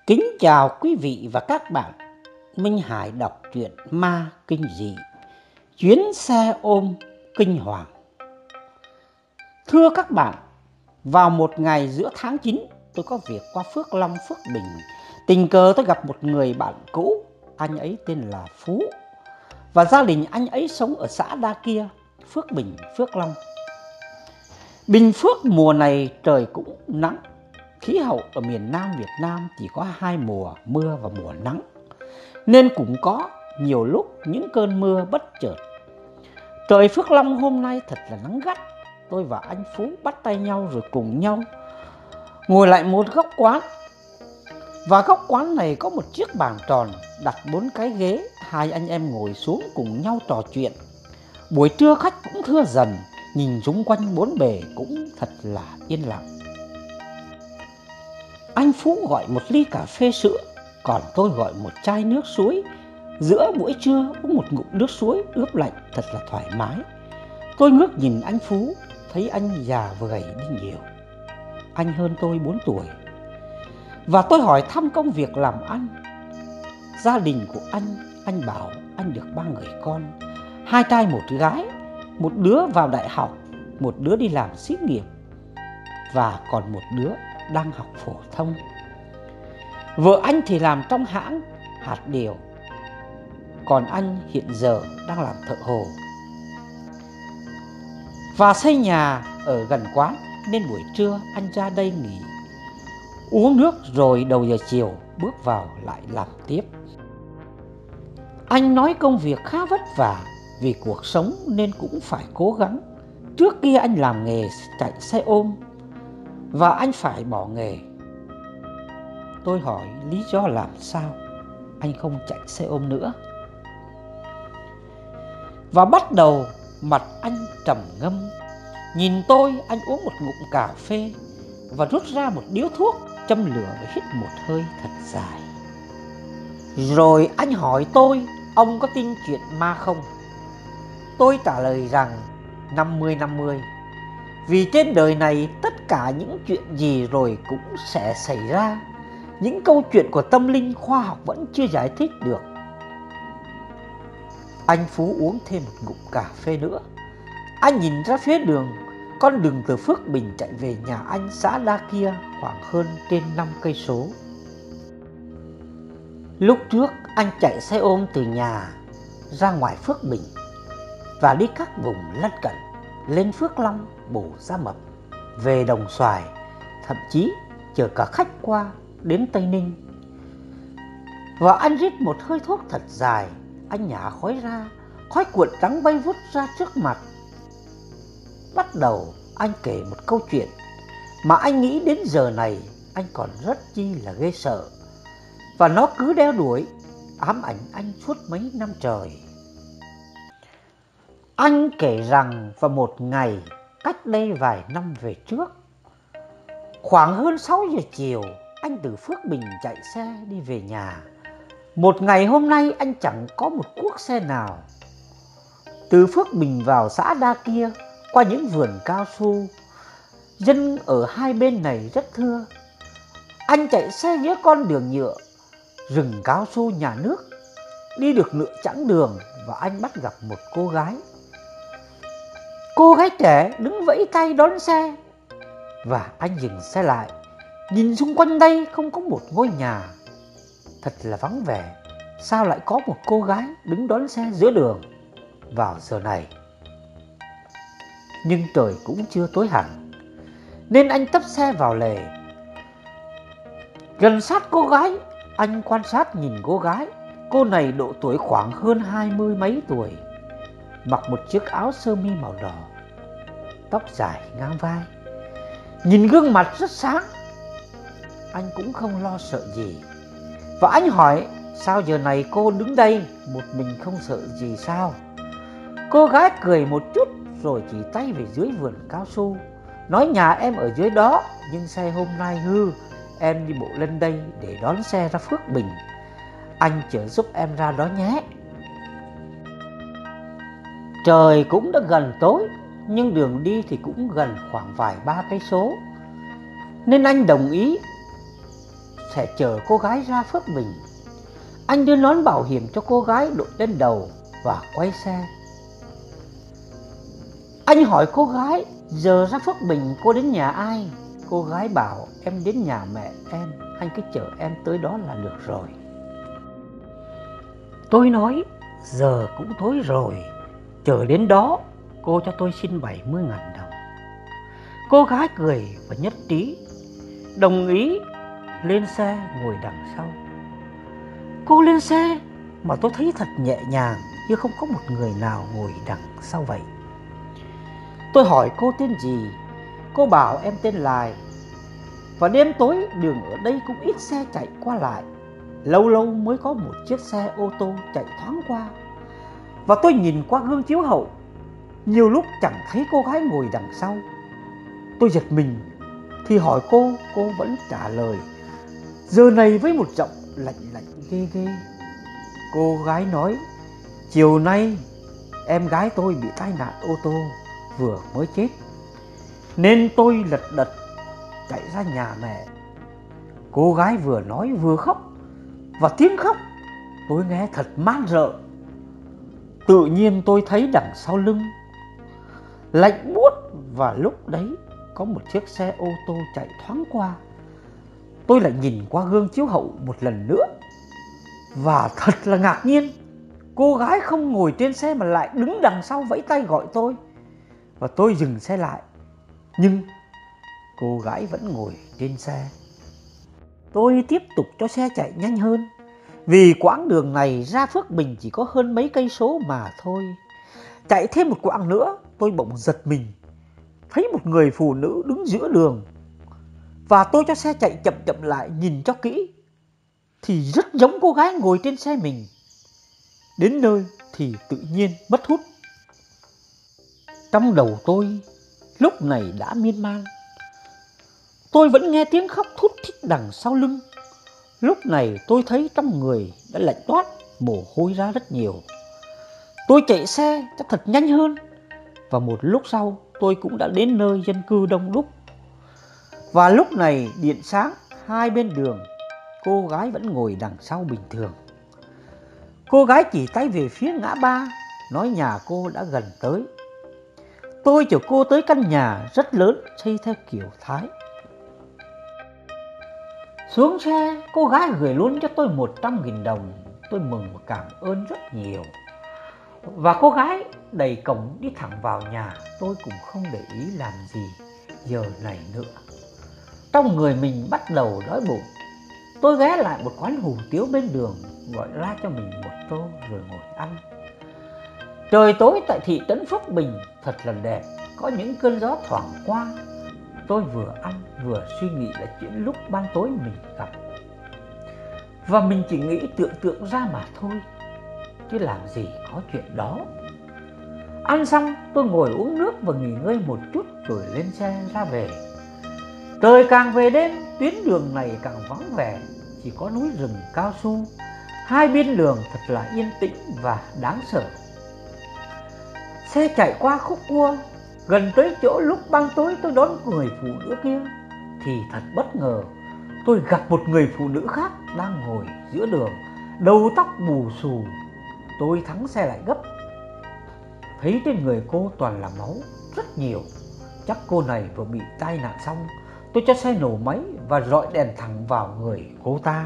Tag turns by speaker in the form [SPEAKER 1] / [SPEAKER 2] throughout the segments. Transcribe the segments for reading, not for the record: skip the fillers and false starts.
[SPEAKER 1] Kính chào quý vị và các bạn. Minh Hải đọc truyện ma kinh dị Chuyến xe ôm kinh hoàng. Thưa các bạn, vào một ngày giữa tháng 9, tôi có việc qua Phước Long, Phước Bình. Tình cờ tôi gặp một người bạn cũ, anh ấy tên là Phú. Và gia đình anh ấy sống ở xã Đa Kia, Phước Bình, Phước Long. Bình Phước mùa này trời cũng nắng. Khí hậu ở miền Nam Việt Nam chỉ có hai mùa, mưa và mùa nắng, nên cũng có nhiều lúc những cơn mưa bất chợt. Trời Phước Long hôm nay thật là nắng gắt. Tôi và anh Phú bắt tay nhau rồi cùng nhau ngồi lại một góc quán. Và góc quán này có một chiếc bàn tròn đặt 4 cái ghế. Hai anh em ngồi xuống cùng nhau trò chuyện. Buổi trưa khách cũng thưa dần, nhìn xung quanh bốn bề cũng thật là yên lặng. Anh Phú gọi một ly cà phê sữa, còn tôi gọi một chai nước suối. Giữa buổi trưa uống một ngụm nước suối ướp lạnh thật là thoải mái. Tôi ngước nhìn anh Phú, thấy anh già và gầy đi nhiều. Anh hơn tôi 4 tuổi. Và tôi hỏi thăm công việc làm ăn. Gia đình của anh bảo anh được 3 người con, 2 trai 1 gái. Một đứa vào đại học, một đứa đi làm xí nghiệp, và còn một đứa đang học phổ thông. Vợ anh thì làm trong hãng hạt điều, còn anh hiện giờ đang làm thợ hồ. Và xây nhà ở gần quán, nên buổi trưa anh ra đây nghỉ, uống nước rồi đầu giờ chiều bước vào lại làm tiếp. Anh nói công việc khá vất vả, vì cuộc sống nên cũng phải cố gắng. Trước kia anh làm nghề chạy xe ôm, và anh phải bỏ nghề. Tôi hỏi lý do làm sao anh không chạy xe ôm nữa. Và bắt đầu mặt anh trầm ngâm. Nhìn tôi, anh uống một ngụm cà phê và rút ra một điếu thuốc, châm lửa và hít một hơi thật dài. Rồi anh hỏi tôi, ông có tin chuyện ma không? Tôi trả lời rằng 50-50. Vì trên đời này tất cả những chuyện gì rồi cũng sẽ xảy ra. Những câu chuyện của tâm linh khoa học vẫn chưa giải thích được. Anh Phú uống thêm một ngụm cà phê nữa. Anh nhìn ra phía đường, con đường từ Phước Bình chạy về nhà anh xã Đa Kia khoảng hơn trên 5 cây số. Lúc trước anh chạy xe ôm từ nhà ra ngoài Phước Bình và đi các vùng lân cận, lên Phước Long, Bổ Gia Mập, về Đồng Xoài, thậm chí chở cả khách qua đến Tây Ninh. Và anh rít một hơi thuốc thật dài. Anh nhả khói ra, khói cuộn trắng bay vút ra trước mặt. Bắt đầu anh kể một câu chuyện mà anh nghĩ đến giờ này anh còn rất chi là ghê sợ, và nó cứ đeo đuổi ám ảnh anh suốt mấy năm trời. Anh kể rằng vào một ngày cách đây vài năm về trước, khoảng hơn 6 giờ chiều, anh từ Phước Bình chạy xe đi về nhà. Một ngày hôm nay anh chẳng có một cuốc xe nào. Từ Phước Bình vào xã Đa Kia, qua những vườn cao su, dân ở hai bên này rất thưa. Anh chạy xe giữa con đường nhựa, rừng cao su nhà nước. Đi được nửa chặng đường và anh bắt gặp một cô gái. Cô gái trẻ đứng vẫy tay đón xe. Và anh dừng xe lại, nhìn xung quanh đây không có một ngôi nhà. Thật là vắng vẻ. Sao lại có một cô gái đứng đón xe giữa đường vào giờ này? Nhưng trời cũng chưa tối hẳn, nên anh tấp xe vào lề. Gần sát cô gái, anh quan sát nhìn cô gái. Cô này độ tuổi khoảng hơn 20 mấy tuổi, mặc một chiếc áo sơ mi màu đỏ, tóc dài ngang vai, nhìn gương mặt rất sáng. Anh cũng không lo sợ gì. Và anh hỏi, sao giờ này cô đứng đây một mình không sợ gì sao? Cô gái cười một chút rồi chỉ tay về dưới vườn cao su, nói nhà em ở dưới đó, nhưng xe hôm nay hư, em đi bộ lên đây để đón xe ra Phước Bình. Anh chở giúp em ra đó nhé. Trời cũng đã gần tối, nhưng đường đi thì cũng gần khoảng vài 3 cây số, nên anh đồng ý. sẽ chở cô gái ra Phước Bình. Anh đưa nón bảo hiểm cho cô gái đội lên đầu và quay xe. Anh hỏi cô gái giờ ra Phước Bình cô đến nhà ai. Cô gái bảo em đến nhà mẹ em, anh cứ chở em tới đó là được rồi. Tôi nói giờ cũng tối rồi, chở đến đó cô cho tôi xin 70.000 đồng. Cô gái cười và nhất trí, đồng ý lên xe ngồi đằng sau. Cô lên xe mà tôi thấy thật nhẹ nhàng, như không có một người nào ngồi đằng sau vậy. Tôi hỏi cô tên gì, cô bảo em tên Lài. Và đêm tối đường ở đây cũng ít xe chạy qua lại, lâu lâu mới có một chiếc xe ô tô chạy thoáng qua. Và tôi nhìn qua gương chiếu hậu, nhiều lúc chẳng thấy cô gái ngồi đằng sau. Tôi giật mình thì hỏi cô vẫn trả lời giờ này với một giọng lạnh lạnh ghê ghê. Cô gái nói chiều nay em gái tôi bị tai nạn ô tô vừa mới chết, nên tôi lật đật chạy ra nhà mẹ. Cô gái vừa nói vừa khóc, và tiếng khóc tôi nghe thật man rợ. Tự nhiên tôi thấy đằng sau lưng lạnh buốt, và lúc đấy có một chiếc xe ô tô chạy thoáng qua. Tôi lại nhìn qua gương chiếu hậu một lần nữa, và thật là ngạc nhiên, cô gái không ngồi trên xe mà lại đứng đằng sau vẫy tay gọi tôi. Và tôi dừng xe lại, nhưng cô gái vẫn ngồi trên xe. Tôi tiếp tục cho xe chạy nhanh hơn, vì quãng đường này ra Phước Bình chỉ có hơn mấy cây số mà thôi. Chạy thêm một quãng nữa, tôi bỗng giật mình, thấy một người phụ nữ đứng giữa đường. Và tôi cho xe chạy chậm chậm lại, nhìn cho kỹ thì rất giống cô gái ngồi trên xe mình. Đến nơi thì tự nhiên mất hút. Trong đầu tôi lúc này đã miên man. Tôi vẫn nghe tiếng khóc thút thít đằng sau lưng. Lúc này tôi thấy trong người đã lạnh toát, mồ hôi ra rất nhiều. Tôi chạy xe cho thật nhanh hơn, và một lúc sau tôi cũng đã đến nơi dân cư đông đúc. Và lúc này điện sáng hai bên đường, cô gái vẫn ngồi đằng sau bình thường. Cô gái chỉ tay về phía ngã ba, nói nhà cô đã gần tới. Tôi chở cô tới căn nhà rất lớn xây theo kiểu Thái. Xuống xe, cô gái gửi luôn cho tôi 100.000 đồng. Tôi mừng và cảm ơn rất nhiều. Và cô gái đẩy cổng đi thẳng vào nhà. Tôi cũng không để ý làm gì giờ này nữa. Trong người mình bắt đầu đói bụng. Tôi ghé lại một quán hủ tiếu bên đường, gọi ra cho mình một tô rồi ngồi ăn. Trời tối tại thị trấn Phước Bình thật là đẹp, có những cơn gió thoảng qua. Tôi vừa ăn vừa suy nghĩ là chuyện lúc ban tối mình gặp. Và mình chỉ nghĩ tưởng tượng ra mà thôi, chứ làm gì có chuyện đó. Ăn xong tôi ngồi uống nước và nghỉ ngơi một chút rồi lên xe ra về. Trời càng về đêm, tuyến đường này càng vắng vẻ, chỉ có núi rừng cao su. Hai bên đường thật là yên tĩnh và đáng sợ. Xe chạy qua khúc cua, gần tới chỗ lúc ban tối tôi đón người phụ nữ kia, thì thật bất ngờ, tôi gặp một người phụ nữ khác đang ngồi giữa đường, đầu tóc bù xù. Tôi thắng xe lại gấp, thấy trên người cô toàn là máu, rất nhiều. Chắc cô này vừa bị tai nạn xong. Tôi cho xe nổ máy và rọi đèn thẳng vào người cô ta.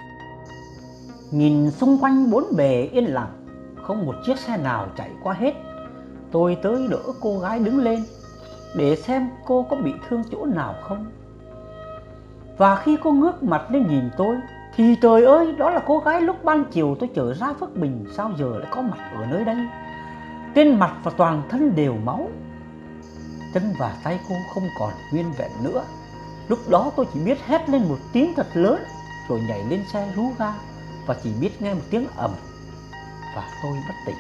[SPEAKER 1] Nhìn xung quanh bốn bề yên lặng, không một chiếc xe nào chạy qua hết. Tôi tới đỡ cô gái đứng lên để xem cô có bị thương chỗ nào không. Và khi cô ngước mặt lên nhìn tôi thì trời ơi, đó là cô gái lúc ban chiều tôi chở ra Phước Bình. Sao giờ lại có mặt ở nơi đây? Trên mặt và toàn thân đều máu. Chân và tay cô không còn nguyên vẹn nữa. Lúc đó tôi chỉ biết hét lên một tiếng thật lớn, rồi nhảy lên xe rú ga, và chỉ biết nghe một tiếng ầm, và tôi bất tỉnh.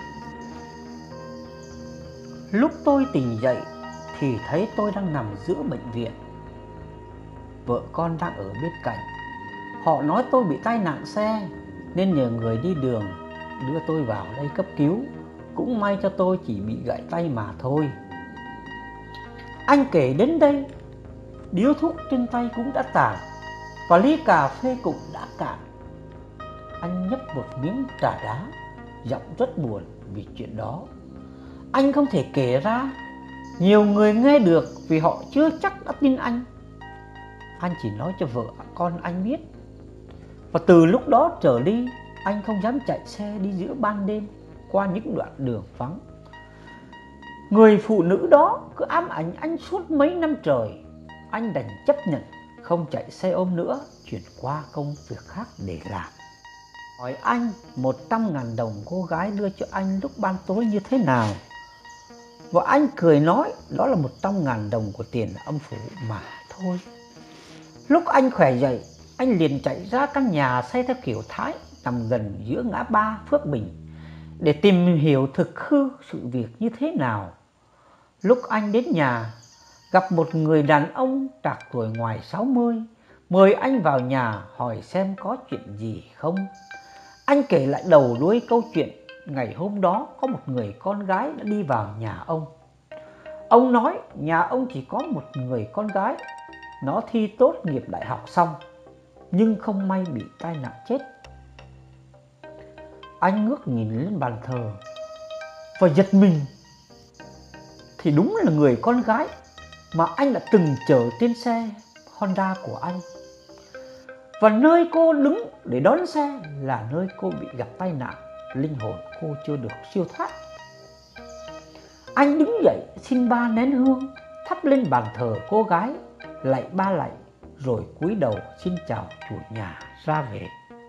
[SPEAKER 1] Lúc tôi tỉnh dậy thì thấy tôi đang nằm giữa bệnh viện. Vợ con đang ở bên cạnh. Họ nói tôi bị tai nạn xe nên nhờ người đi đường đưa tôi vào đây cấp cứu. Cũng may cho tôi chỉ bị gãy tay mà thôi. Anh kể đến đây, điếu thuốc trên tay cũng đã tàn. và ly cà phê cũng đã cạn. Anh nhấp một miếng trà đá, giọng rất buồn vì chuyện đó. Anh không thể kể ra, nhiều người nghe được vì họ chưa chắc đã tin anh. Anh chỉ nói cho vợ con anh biết. Và từ lúc đó trở đi, anh không dám chạy xe đi giữa ban đêm qua những đoạn đường vắng. Người phụ nữ đó cứ ám ảnh anh suốt mấy năm trời. Anh đành chấp nhận không chạy xe ôm nữa, chuyển qua công việc khác để làm. Hỏi anh 100.000 đồng cô gái đưa cho anh lúc ban tối như thế nào, và anh cười nói đó là 100.000 đồng của tiền âm phủ mà thôi. Lúc anh khỏe dậy, anh liền chạy ra căn nhà xây theo kiểu Thái nằm gần giữa ngã ba Phước Bình để tìm hiểu thực hư sự việc như thế nào. Lúc anh đến nhà, gặp một người đàn ông trạc tuổi ngoài 60, mời anh vào nhà hỏi xem có chuyện gì không. Anh kể lại đầu đuôi câu chuyện ngày hôm đó có một người con gái đã đi vào nhà ông. Ông nói nhà ông chỉ có một người con gái, nó thi tốt nghiệp đại học xong nhưng không may bị tai nạn chết. Anh ngước nhìn lên bàn thờ và giật mình, thì đúng là người con gái mà anh đã từng chở trên xe Honda của anh. Và nơi cô đứng để đón xe là nơi cô bị gặp tai nạn, linh hồn cô chưa được siêu thoát. Anh đứng dậy xin 3 nén hương thắp lên bàn thờ cô gái, lạy 3 lạy rồi cúi đầu xin chào chủ nhà ra về.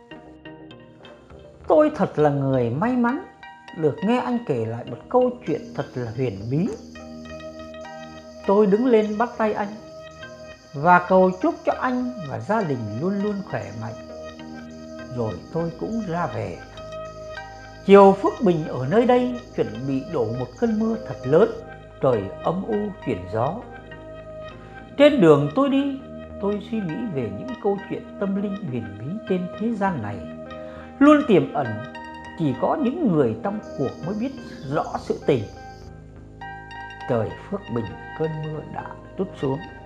[SPEAKER 1] Tôi thật là người may mắn được nghe anh kể lại một câu chuyện thật là huyền bí. Tôi đứng lên bắt tay anh và cầu chúc cho anh và gia đình luôn luôn khỏe mạnh. Rồi tôi cũng ra về. Chiều Phước Bình ở nơi đây chuẩn bị đổ một cơn mưa thật lớn, trời âm u chuyển gió. Trên đường tôi đi, tôi suy nghĩ về những câu chuyện tâm linh huyền bí trên thế gian này. Luôn tiềm ẩn, chỉ có những người trong cuộc mới biết rõ sự tình. Trời Phước Bình, cơn mưa đã trút xuống.